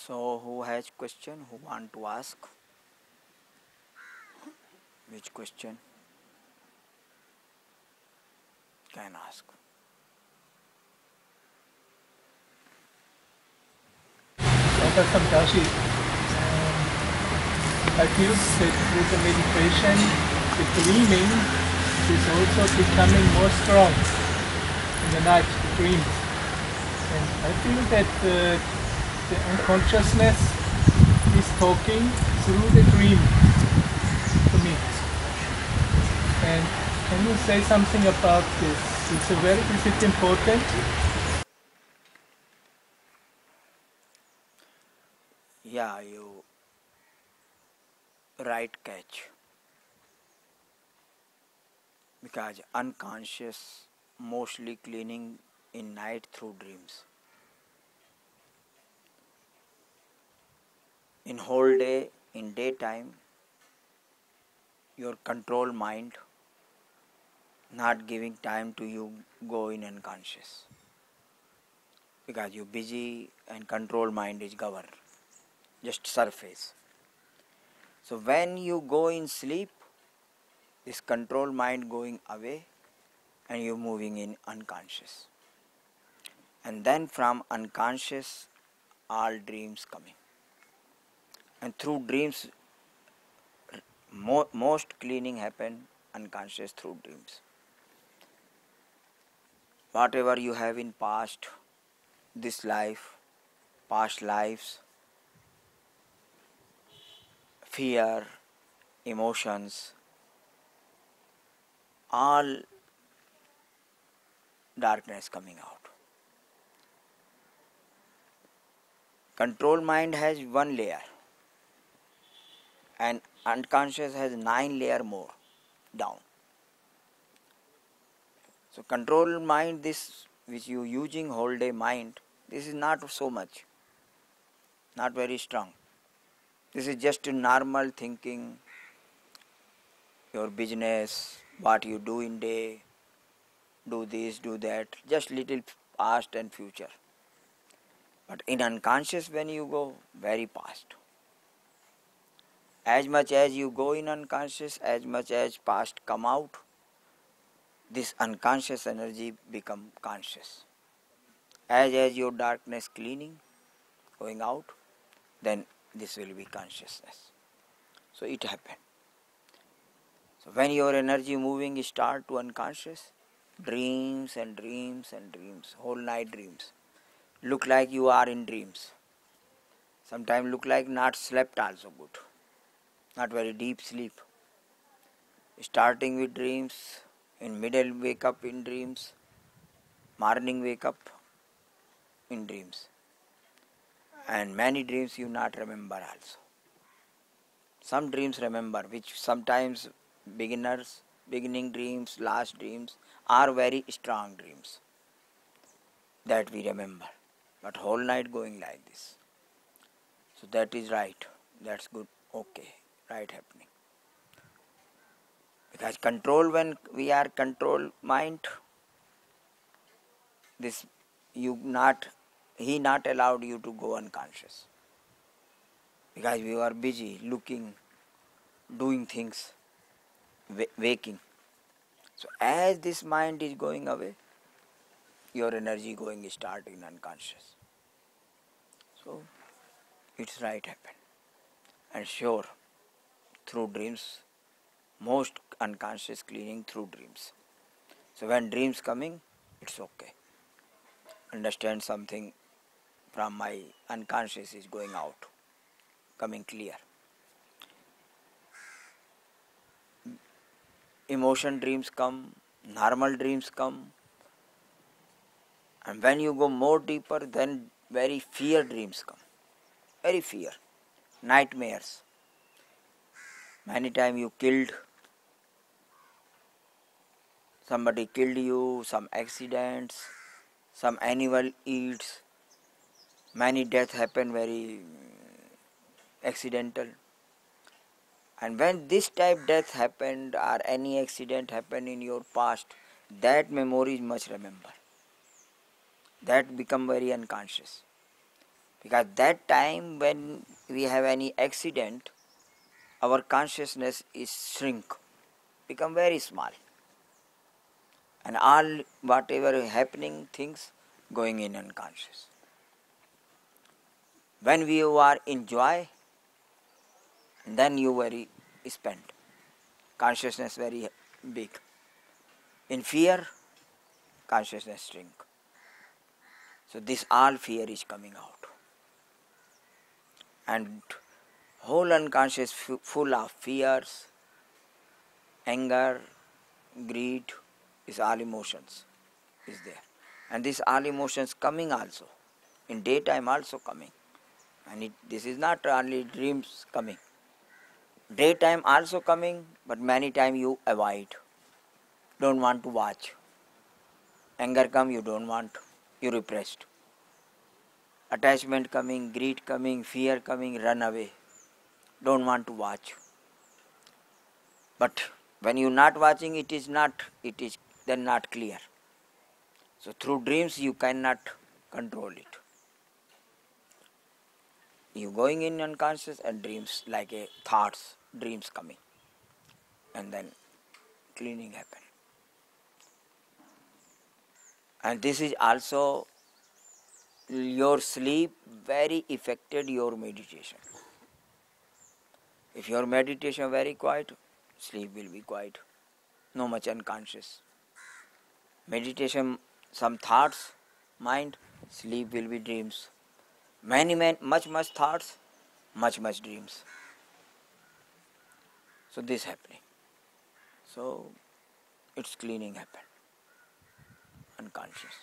So who has question? Who want to ask? Which question can ask? Dr. Samdarshi, I feel that with the meditation, the dreaming is also becoming more strong in the night, the dreams. And I feel that the unconsciousness is talking through the dream to me. And can you say something about this? Is it important? Yeah, you right catch. Because unconscious mostly cleaning in night through dreams. In whole day, in daytime, your control mind not giving time to you go in unconscious. Because you're busy and control mind is governed. Just surface. So when you go in sleep, this control mind going away and you're moving in unconscious. And then from unconscious, all dreams coming. And through dreams, most cleaning happen unconscious through dreams. Whatever you have in past, this life, past lives, fear, emotions, all darkness coming out. Control mind has one layer and unconscious has 9 layer more down. So control mind, this which you using whole day mind, this is not so much, not very strong. This is just a normal thinking, your business, what you do in day, do this, do that, just little past and future. But in unconscious when you go, very past. As much as you go in unconscious, as much as past come out, this unconscious energy become conscious. As your darkness cleaning, going out, then this will be consciousness. So it happened. So when your energy moving start to unconscious, dreams and dreams and dreams, whole night dreams. Look like you are in dreams. Sometimes look like not slept also good. Not very deep sleep. Starting with dreams, in middle wake up in dreams, morning wake up in dreams. And many dreams you not remember also. Some dreams remember, which sometimes beginning dreams, last dreams are very strong dreams that we remember. But whole night going like this. So that is right. That's good. Okay. Right happening. Because control, when we are control mind, this he not allowed you to go unconscious. Because we are busy looking, doing things, waking. So as this mind is going away, your energy going start in unconscious. So it's right happen. And sure, through dreams, most unconscious cleaning through dreams. So when dreams coming, it's okay. Understand something from my unconscious is going out, coming clear. Emotion dreams come, normal dreams come, and when you go more deeper, then very fear dreams come. Very fear. Nightmares. Many times you killed, somebody killed you, some accidents, some animal eats. Many deaths happen very accidental. And when this type death happened or any accident happened in your past, that memory is much remember. That become very unconscious. Because that time when we have any accident, our consciousness is shrink, become very small. And all whatever happening things going in unconscious. When you are in joy, then you very spent. Consciousness very big. In fear, consciousness shrink. So this all fear is coming out. And whole unconscious full of fears, anger, greed, is all emotions is there. And this all emotions coming also. In daytime also coming. And this is not only dreams coming. Daytime also coming, but many times you avoid. Don't want to watch. Anger come, you don't want. You repressed. Attachment coming, greed coming, fear coming, run away. Don't want to watch. But when you not watching, it is then not clear. So through dreams you cannot control it. You going in unconscious and dreams like a thoughts, dreams coming. And then cleaning happen. And this is also your sleep very affected your meditation. If your meditation very quiet, sleep will be quiet. No much unconscious. Meditation, some thoughts, mind, sleep will be dreams. Much thoughts, much dreams. So this happening. So it's cleaning happen. Unconscious.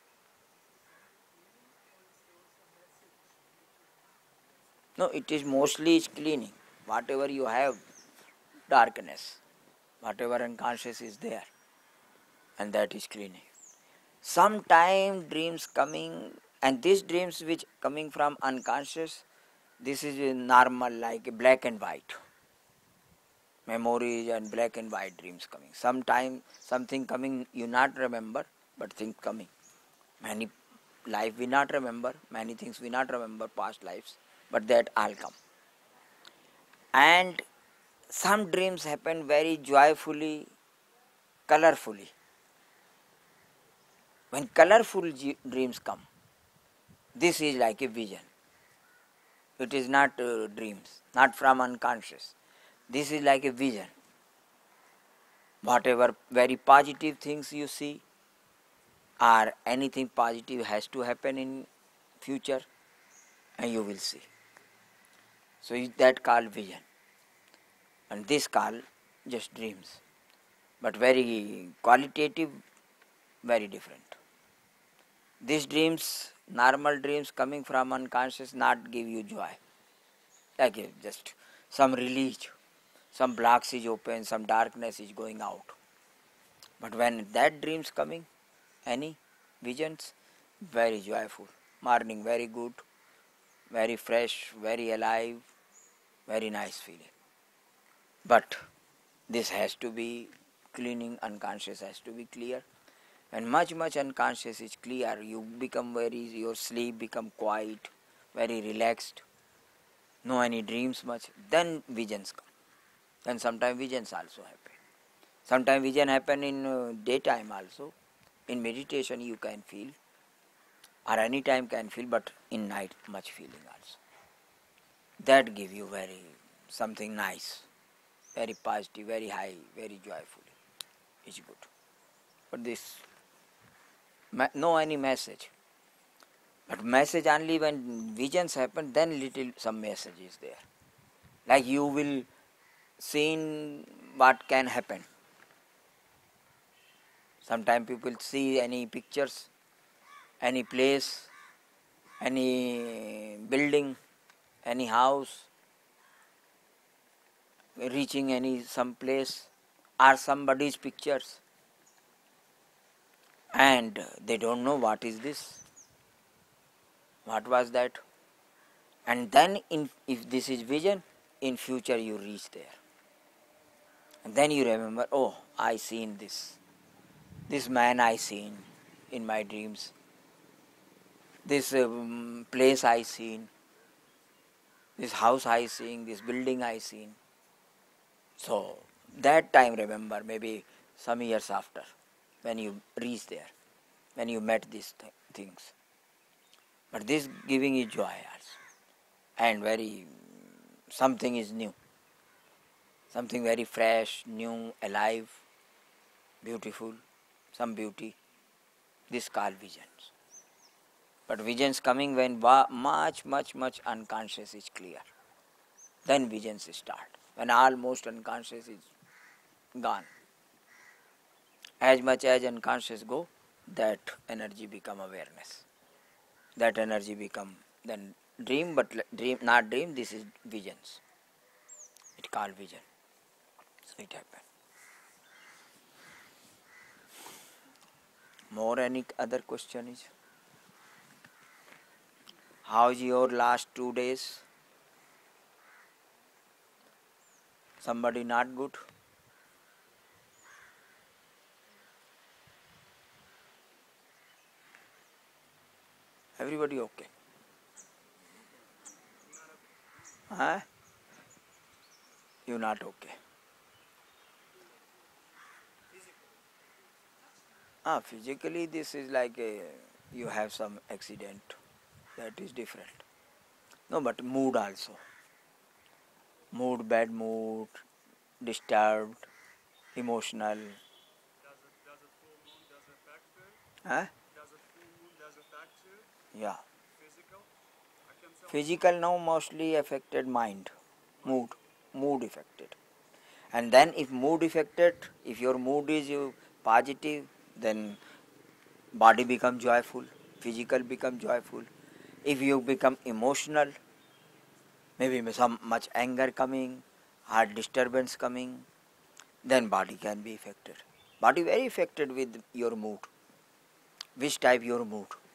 No, it is mostly is cleaning. Whatever you have, darkness, whatever unconscious is there, and that is cleaning. Sometime dreams coming, and these dreams which coming from unconscious, this is normal like black and white. Memories and black and white dreams coming. Sometime something coming you not remember, but things coming. Many life we not remember, many things we not remember, past lives, but that all come. And some dreams happen very joyfully, colorfully. When colorful dreams come, this is like a vision. It is not dreams, not from unconscious. This is like a vision. Whatever very positive things you see, or anything positive has to happen in future, and you will see. So is that called vision. And this called just dreams. But very qualitative, very different. These dreams, normal dreams coming from unconscious, not give you joy. Like just some release, some blocks is open, some darkness is going out. But when that dreams coming, any visions, very joyful. Morning very good, very fresh, very alive, very nice feeling. But this has to be cleaning, unconscious has to be clear. And much unconscious is clear, you become your sleep become quiet, very relaxed, no any dreams much, then visions come. Then sometimes visions also happen. Sometimes vision happen in daytime also. In meditation you can feel, or any time can feel, but in night much feeling also. That give you very something nice, very positive, very high, very joyful. It's good. But this no any message. But message only when visions happen, then little some message is there. Like you will see what can happen. Sometimes people see any pictures, any place, any building, any house, reaching some place, or somebody's pictures, and they don't know what is this, what was that. And then if this is vision, in future you reach there. And then you remember, oh, I seen this man I seen in my dreams. this place I seen, this house I seen, this building I seen. So that time remember, maybe some years after, when you reach there, when you met these things. But this giving you joy also, and very something is new, something very fresh, new, alive, beautiful, some beauty. This called visions. But visions coming when much unconscious is clear. Then visions start. When almost unconscious is gone. As much as unconscious go, that energy become awareness. That energy become then dream, but dream not dream. This is visions. It called vision. So it happened. More any other question is? How's your last 2 days? Somebody not good? Everybody okay? Huh? You not okay? Physically this is like you have some accident. That is different. No, but mood also. Mood, bad mood, disturbed, emotional. Does a full moon does affect you? Huh? Does a full moon does affect you? Yeah. Physical? I can tell. Physical now mostly affected mind, mood affected. And then if mood affected, if your mood is positive, then body become joyful, physical become joyful. If you become emotional, maybe some much anger coming, heart disturbance coming, then body can be affected. Body very affected with your mood. Which type your mood?